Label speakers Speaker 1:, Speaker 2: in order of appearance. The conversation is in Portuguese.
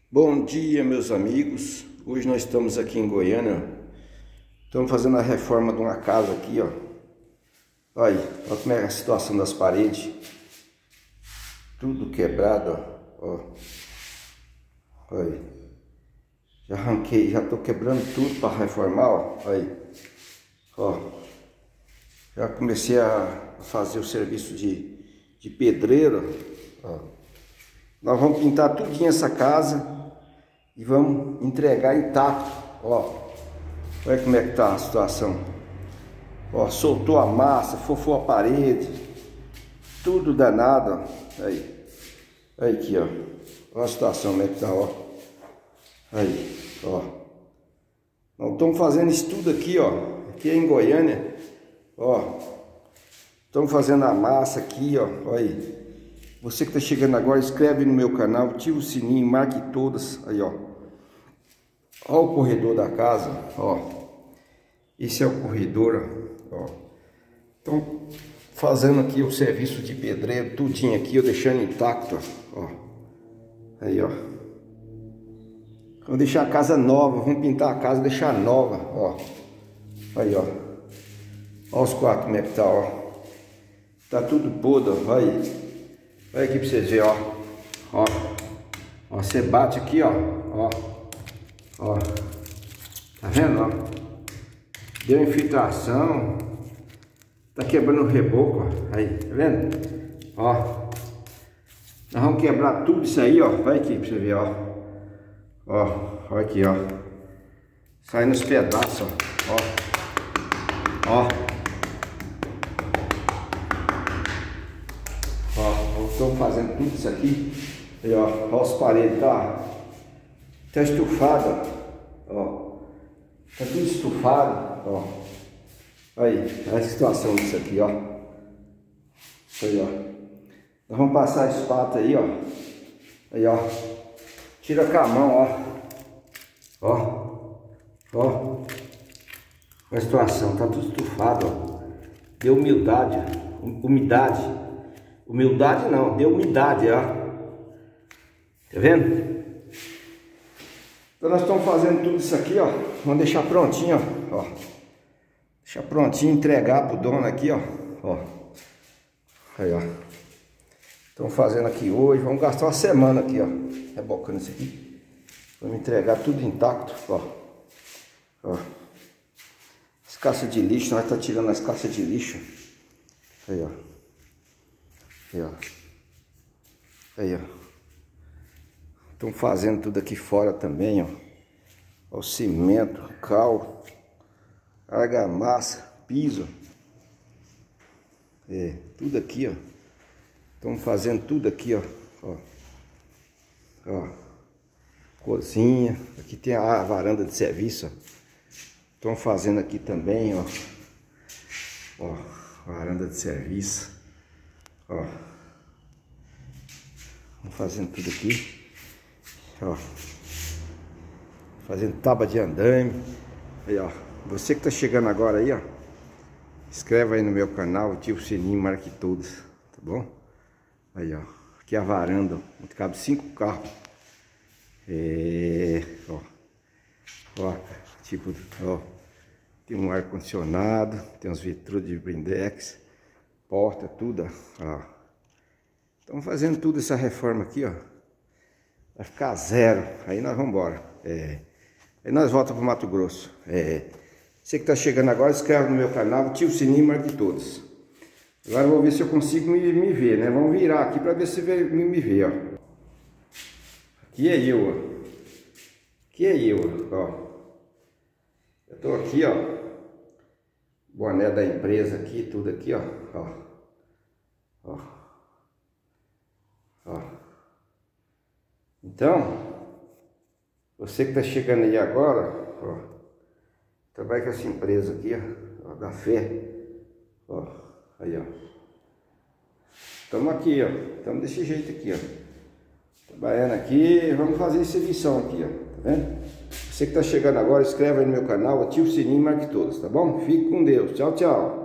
Speaker 1: Bom dia, meus amigos. Hoje nós estamos aqui em Goiânia. Estamos fazendo a reforma de uma casa aqui, ó. Olha como é a situação das paredes. Tudo quebrado, ó. Olha. Já arranquei, já tô quebrando tudo para reformar, ó. Olha. Ó. Já comecei a fazer o serviço de pedreiro, ó. Nós vamos pintar tudinho essa casa e vamos entregar intacto, ó. Olha como é que tá a situação. Ó, soltou a massa, fofou a parede, tudo danado, ó. Aí. Aí aqui, ó. Olha a situação como é que tá, ó. Aí, ó. Nós estamos fazendo isso tudo aqui, ó. Aqui em Goiânia, ó. Estamos fazendo a massa aqui, ó. Olha aí. Você que está chegando agora, inscreve no meu canal, ativa o sininho, marque todas. Aí, ó. Ó o corredor da casa, ó. Esse é o corredor, ó. Então, fazendo aqui o serviço de pedreiro, tudinho aqui, ó, deixando intacto, ó. Aí, ó. Vamos deixar a casa nova, vamos pintar a casa, deixar nova, ó. Aí, ó. Ó os quartos como é que tá, ó. Tá tudo podre, ó. Aí. Olha aqui pra vocês verem, ó. Ó. Ó, você bate aqui, ó. Ó. Ó. Tá vendo, ó? Deu infiltração. Tá quebrando o reboco, ó. Aí, tá vendo? Ó. Nós vamos quebrar tudo isso aí, ó. Vai aqui pra você ver, ó. Ó. Olha aqui, ó. Saindo os pedaços, ó. Ó. Estou fazendo tudo isso aqui. Aí, ó as paredes, tá estufado, ó. Tá tudo estufado, ó. Aí, olha a situação disso aqui, ó. Aí, ó. Nós vamos passar a espátula aí, ó. Aí, ó. Tira com a mão, ó. Ó. Ó. Olha a situação, tá tudo estufado, ó. Deu umidade. Humildade não, deu umidade, ó. Tá vendo? Então nós estamos fazendo tudo isso aqui, ó. Vamos deixar prontinho, ó. Deixar prontinho, entregar pro dono aqui, ó. Ó. Aí, ó. Estamos fazendo aqui hoje. Vamos gastar uma semana aqui, ó. Rebocando isso aqui. Vamos entregar tudo intacto, ó. Ó. As caixas de lixo, nós estamos tirando as caixas de lixo. Aí, ó. Aí, ó. Aí, ó. Estão fazendo tudo aqui fora também, ó. O cimento, cal, argamassa, piso. É, tudo aqui, ó. Estão fazendo tudo aqui, ó. Ó. Ó. Cozinha. Aqui tem a varanda de serviço, ó. Estão fazendo aqui também, ó. Ó, varanda de serviço. Ó, vamos fazendo tudo aqui, ó, fazendo tábua de andaime. Aí, ó, você que tá chegando agora aí, ó, inscreve aí no meu canal, ativa o sininho, marque todas, tá bom? Aí, ó, aqui é a varanda, onde cabe 5 carros. Ó, tipo, ó, tem um ar condicionado, tem uns vitros de blindex. Porta, tudo, ó. Estamos fazendo tudo essa reforma aqui, ó. Vai ficar zero. Aí nós vamos embora. Aí nós voltamos para o Mato Grosso. Você que está chegando agora, inscreve no meu canal, ativa o sininho e marque todos. Agora eu vou ver se eu consigo me ver, né? Vamos virar aqui para ver se me vê, ó. Aqui é eu, ó. Aqui é eu, ó. Eu tô aqui, ó. Boné da empresa aqui, tudo aqui, ó. Ó. Ó. Ó. Então, você que tá chegando aí agora, ó, trabalha com essa empresa aqui, ó, da Fé. Ó. Aí, ó. Estamos aqui, ó. Estamos desse jeito aqui, ó. Trabalhando aqui, vamos fazer esse serviço aqui, ó. Tá vendo? Você que tá chegando agora, inscreve aí no meu canal, ativa o sininho e marque todos, tá bom? Fique com Deus. Tchau, tchau.